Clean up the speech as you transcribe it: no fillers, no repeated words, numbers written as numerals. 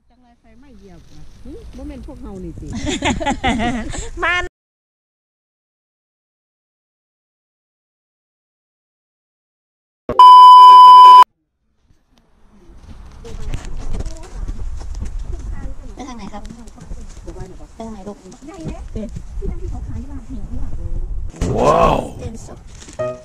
จังไรไฟไม่เหยียบบ่แม่นพวกเฮานี่ติมันไปทางไหนครับไปทางไหนลูกใหญ่เลยที่นั่นที่เขาขายที่บ้านเห็นว้าว